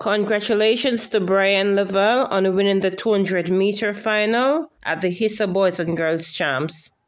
Congratulations to Bryan Levell on winning the 200-meter final at the Issa Boys and Girls Champs.